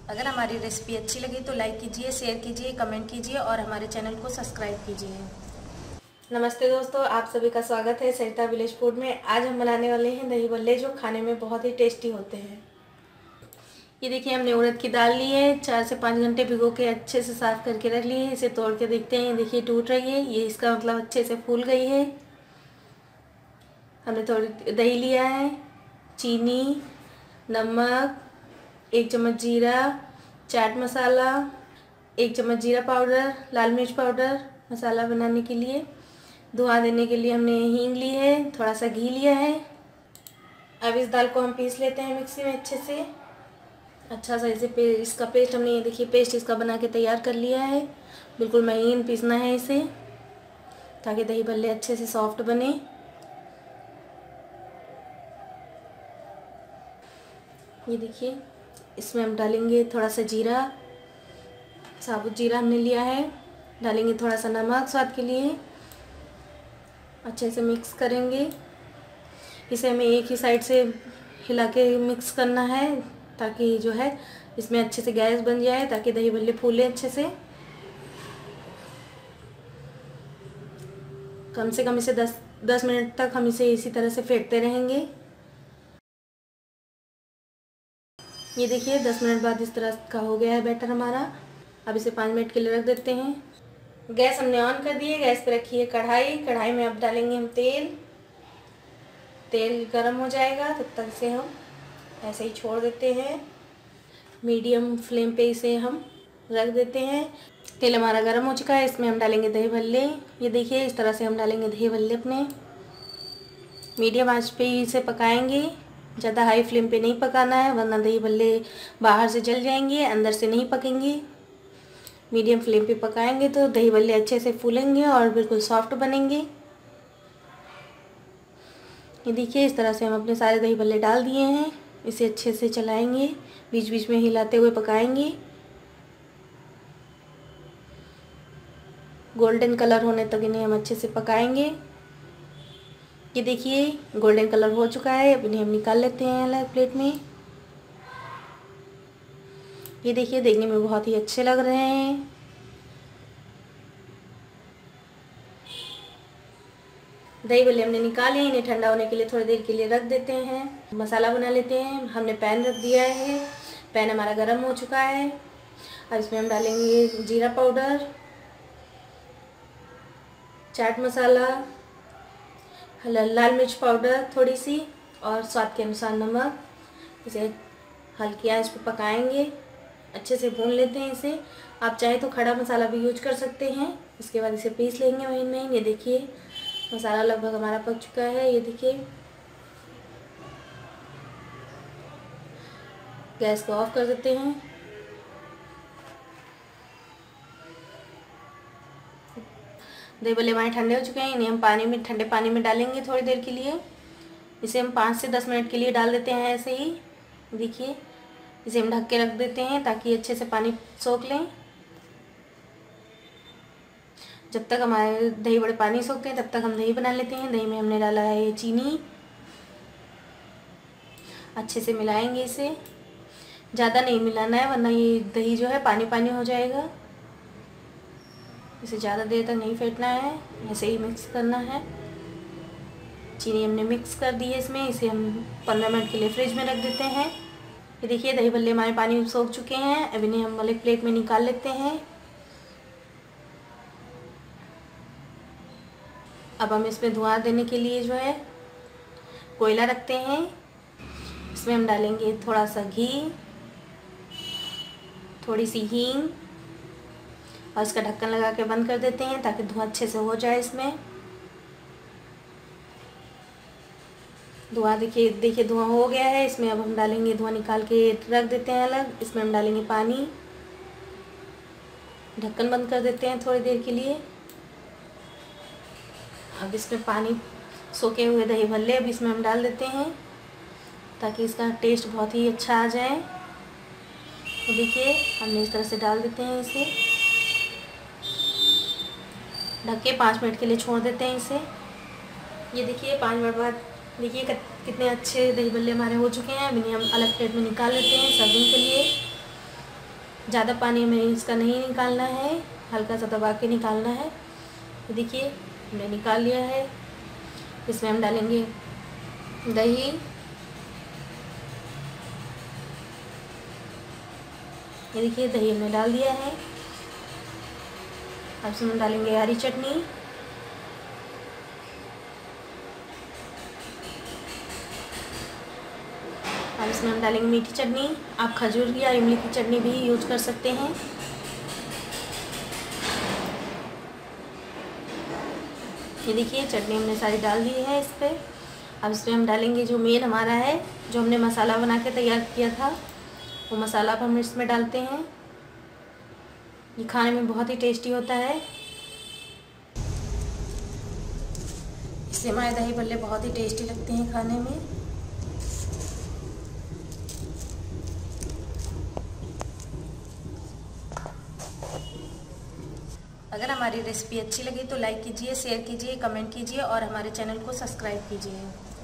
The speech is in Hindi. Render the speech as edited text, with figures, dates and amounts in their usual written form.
अगर हमारी रेसिपी अच्छी लगी तो लाइक कीजिए, शेयर कीजिए, कमेंट कीजिए और हमारे चैनल को सब्सक्राइब कीजिए। नमस्ते दोस्तों, आप सभी का स्वागत है सरिता विलेज फूड में। आज हम बनाने वाले हैं दही भल्ले, जो खाने में बहुत ही टेस्टी होते हैं। ये देखिए, हमने उड़द की दाल ली है, 4 से 5 घंटे भिगो के अच्छे से साफ करके रख ली है। इसे तोड़ के देखते हैं। देखिए टूट रही है, ये इसका मतलब अच्छे से फूल गई है। हमने थोड़ी दही लिया है, चीनी, नमक, 1 चम्मच जीरा, चाट मसाला, 1 चम्मच जीरा पाउडर, लाल मिर्च पाउडर मसाला बनाने के लिए। धुआं देने के लिए हमने हींग ली है, थोड़ा सा घी लिया है। अब इस दाल को हम पीस लेते हैं मिक्सी में अच्छे से। अच्छा सा इसे इसका पेस्ट हमने, ये देखिए पेस्ट इसका बना के तैयार कर लिया है। बिल्कुल महीन पीसना है इसे, ताकि दही भल्ले अच्छे से सॉफ्ट बने। ये देखिए, इसमें हम डालेंगे थोड़ा सा जीरा, साबुत जीरा हमने लिया है। डालेंगे थोड़ा सा नमक स्वाद के लिए। अच्छे से मिक्स करेंगे इसे। हमें एक ही साइड से हिला के मिक्स करना है, ताकि जो है इसमें अच्छे से गैस बन जाए, ताकि दही भल्ले फूले अच्छे से। कम से कम इसे 10 मिनट तक हम इसे इसी तरह से फेंटते रहेंगे। ये देखिए 10 मिनट बाद इस तरह का हो गया है बैटर हमारा। अब इसे 5 मिनट के लिए रख देते हैं। गैस हमने ऑन कर दी है। गैस पे रखी है कढ़ाई। कढ़ाई में अब डालेंगे हम तेल। तेल गरम हो जाएगा तब तक इसे हम ऐसे ही छोड़ देते हैं। मीडियम फ्लेम पे इसे हम रख देते हैं। तेल हमारा गरम हो चुका है। इसमें हम डालेंगे दही भल्ले। ये देखिए इस तरह से हम डालेंगे दही भल्ले अपने। मीडियम आंच पे ही इसे पकाएंगे, ज़्यादा हाई फ्लेम पे नहीं पकाना है, वरना दही भल्ले बाहर से जल जाएंगे, अंदर से नहीं पकेंगे। मीडियम फ्लेम पे पकाएंगे तो दही भल्ले अच्छे से फूलेंगे और बिल्कुल सॉफ्ट बनेंगे। ये देखिए इस तरह से हम अपने सारे दही भल्ले डाल दिए हैं। इसे अच्छे से चलाएंगे, बीच बीच में हिलाते हुए पकाएंगे। गोल्डन कलर होने तक इन्हें हम अच्छे से पकाएंगे। ये देखिए गोल्डन कलर हो चुका है। अब इन्हें हम निकाल लेते हैं अलग प्लेट में। ये देखिए देखने में बहुत ही अच्छे लग रहे हैं। दही भल्ले हमने निकाले, इन्हें ठंडा होने के लिए थोड़ी देर के लिए रख देते हैं। मसाला बना लेते हैं। हमने पैन रख दिया है। पैन हमारा गर्म हो चुका है। अब इसमें हम डालेंगे जीरा पाउडर, चाट मसाला, लाल मिर्च पाउडर थोड़ी सी, और स्वाद के अनुसार नमक। इसे हल्की आंच पे पकाएंगे, अच्छे से भून लेते हैं इसे। आप चाहे तो खड़ा मसाला भी यूज कर सकते हैं। इसके बाद इसे पीस लेंगे महीन महीन। ये देखिए मसाला लगभग हमारा पक चुका है। ये देखिए गैस को ऑफ कर देते हैं। दही भल्ले हमारे ठंडे हो चुके हैं। इन्हें हम ठंडे पानी में डालेंगे थोड़ी देर के लिए। इसे हम 5 से 10 मिनट के लिए डाल देते हैं ऐसे ही। देखिए इसे हम ढक के रख देते हैं, ताकि अच्छे से पानी सोख लें। जब तक हमारे दही बड़े पानी सोखते हैं तब तक हम दही बना लेते हैं। दही में हमने डाला है चीनी। अच्छे से मिलाएंगे इसे। ज़्यादा नहीं मिलाना है, वरना ये दही जो है पानी पानी हो जाएगा। इसे ज़्यादा देर तक नहीं फेंटना है, ऐसे ही मिक्स करना है। चीनी हमने मिक्स कर दी है इसमें। इसे हम 15 मिनट के लिए फ्रिज में रख देते हैं। ये देखिए दही भल्ले हमारे पानी में सोख चुके हैं। अब इन्हें हम अलग प्लेट में निकाल लेते हैं। अब हम इसमें धुआं देने के लिए जो है कोयला रखते हैं। इसमें हम डालेंगे थोड़ा सा घी, थोड़ी सी हींग, और इसका ढक्कन लगा के बंद कर देते हैं, ताकि धुआं अच्छे से हो जाए इसमें। धुआं देखिए धुआं हो गया है। इसमें अब हम डालेंगे, धुआं निकाल के रख देते हैं अलग। इसमें हम डालेंगे पानी। ढक्कन बंद कर देते हैं थोड़ी देर के लिए। अब इसमें पानी सोखे हुए दही भल्ले अब इसमें हम डाल देते हैं, ताकि इसका टेस्ट बहुत ही अच्छा आ जाए। तो देखिए हमने इस तरह से डाल देते हैं इसे। ढक के 5 मिनट के लिए छोड़ देते हैं इसे। ये देखिए 5 मिनट बाद देखिए कितने अच्छे दही भल्ले हमारे हो चुके हैं। अब इन्हें हम अलग प्लेट में निकाल लेते हैं सर्विंग के लिए। ज़्यादा पानी हमें इसका नहीं निकालना है, हल्का सा दबा के निकालना है। ये देखिए हमने निकाल लिया है। इसमें हम डालेंगे दही, ये देखिए दही हमने डाल दिया है। अब इसमें हम डालेंगे हरी चटनी, अब इसमें हम डालेंगे मीठी चटनी। आप खजूर या इमली की चटनी भी यूज कर सकते हैं। ये देखिए चटनी हमने सारी डाल दी है इस पर। अब इसमें हम डालेंगे जो मेन हमारा है, जो हमने मसाला बना के तैयार किया था, वो मसाला अब हम इसमें डालते हैं। ये खाने में बहुत ही टेस्टी होता है। इससे हमारे दही भल्ले बहुत ही टेस्टी लगते हैं खाने में। अगर हमारी रेसिपी अच्छी लगी तो लाइक कीजिए, शेयर कीजिए, कमेंट कीजिए और हमारे चैनल को सब्सक्राइब कीजिए।